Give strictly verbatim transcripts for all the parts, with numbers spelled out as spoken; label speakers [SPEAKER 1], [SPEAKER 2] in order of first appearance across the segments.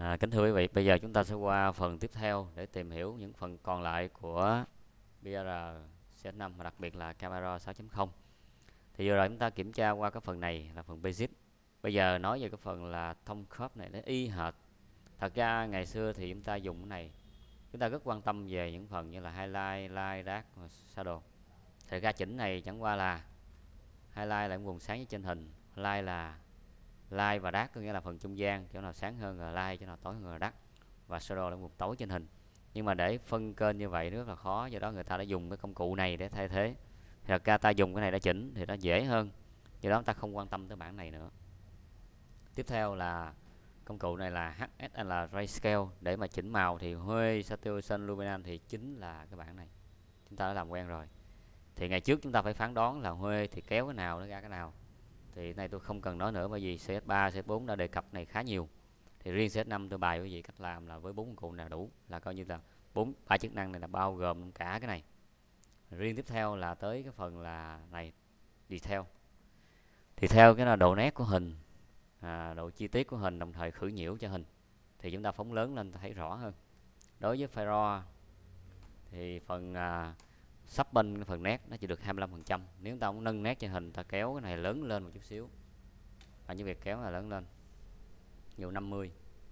[SPEAKER 1] À, kính thưa quý vị, bây giờ chúng ta sẽ qua phần tiếp theo để tìm hiểu những phần còn lại của bê rờ xê ét năm và đặc biệt là camera sáu chấm không. Thì vừa rồi chúng ta kiểm tra qua cái phần này là phần basic. Bây giờ nói về cái phần là thông khớp này, nó y hệt. Thật ra ngày xưa thì chúng ta dùng cái này, chúng ta rất quan tâm về những phần như là highlight, light, dark và shadow. Thật ra chỉnh này chẳng qua là highlight là vùng sáng trên hình, light là light và dark, có nghĩa là phần trung gian, chỗ nào sáng hơn là light, chỗ nào tối hơn là dark, và shadow là vùng tối trên hình. Nhưng mà để phân kênh như vậy rất là khó, do đó người ta đã dùng cái công cụ này để thay thế. Thật ra ta dùng cái này để chỉnh thì nó dễ hơn, do đó ta không quan tâm tới bản này nữa. Tiếp theo là công cụ này là hát ét lờ Grayscale để mà chỉnh màu, thì Huê, Saturation, Luminance thì chính là cái bản này, chúng ta đã làm quen rồi. Thì ngày trước chúng ta phải phán đoán là Huê thì kéo cái nào nó ra cái nào, thì nay tôi không cần nói nữa, bởi vì xê ét ba, xê ét bốn đã đề cập này khá nhiều. Thì riêng xê ét năm tôi bài quý vị cách làm là với bốn công cụ này là đủ, là coi như là bốn ba chức năng này là bao gồm cả cái này. Riêng tiếp theo là tới cái phần là này, detail. Thì theo cái là độ nét của hình, à, độ chi tiết của hình, đồng thời khử nhiễu cho hình, thì chúng ta phóng lớn lên thấy rõ hơn. Đối với Fire RAW thì phần à, sắp bên phần nét nó chỉ được hai mươi lăm phần trăm. Nếu ta muốn nâng nét cho hình, ta kéo cái này lớn lên một chút xíu, và như việc kéo là lớn lên nhiều năm mươi,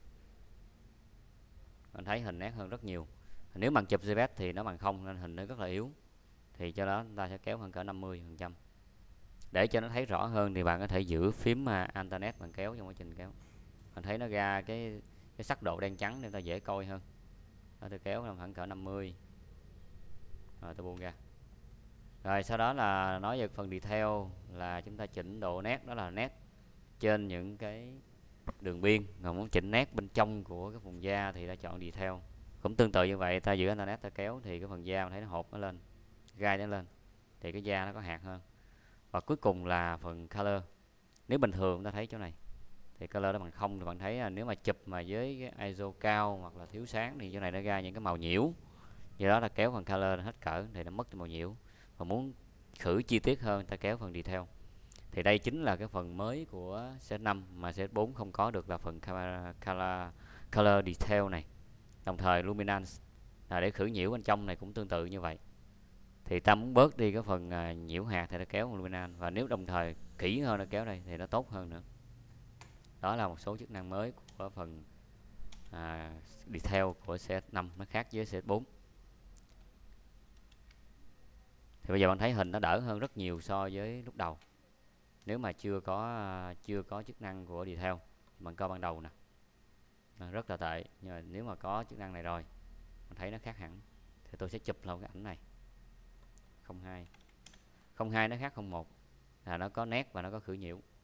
[SPEAKER 1] mình thấy hình nét hơn rất nhiều. Nếu bằng chụp giê pê e giê thì nó bằng không, nên hình nó rất là yếu, thì cho đó chúng ta sẽ kéo hơn cỡ năm mươi phần trăm. Để cho nó thấy rõ hơn thì bạn có thể giữ phím Alternate bạn kéo trong quá trình kéo, mình thấy nó ra cái cái sắc độ đen trắng nên ta dễ coi hơn. Đó, tôi kéo khoảng cỡ năm mươi rồi tôi buông ra. Rồi sau đó là nói về phần detail, là chúng ta chỉnh độ nét, đó là nét trên những cái đường biên. Còn muốn chỉnh nét bên trong của cái vùng da thì ta chọn detail. Cũng tương tự như vậy, ta giữ internet ta kéo thì cái phần da mình thấy nó hột nó lên, gai nó lên, thì cái da nó có hạt hơn. Và cuối cùng là phần color. Nếu bình thường ta thấy chỗ này thì color nó bằng không, thì bạn thấy là nếu mà chụp mà với cái i ét o cao hoặc là thiếu sáng thì chỗ này nó ra những cái màu nhiễu. Do đó là kéo phần color hết cỡ thì nó mất cái màu nhiễu. Và muốn khử chi tiết hơn, ta kéo phần detail. Thì đây chính là cái phần mới của xê ét năm mà xê ét bốn không có được, là phần camera, color, color detail này. Đồng thời luminance là để khử nhiễu bên trong này cũng tương tự như vậy. Thì ta muốn bớt đi cái phần à, nhiễu hạt thì nó kéo luminance, và nếu đồng thời kỹ hơn nó kéo đây thì nó tốt hơn nữa. Đó là một số chức năng mới của phần à, detail của xê ét năm, nó khác với xê ét bốn. Thì bây giờ bạn thấy hình nó đỡ hơn rất nhiều so với lúc đầu. Nếu mà chưa có chưa có chức năng của detail, bạn coi ban đầu nè, nó rất là tệ. Nhưng mà nếu mà có chức năng này rồi, mình thấy nó khác hẳn. Thì tôi sẽ chụp lên cái ảnh này không hai. Không hai nó khác không một, là nó có nét và nó có khử nhiễu.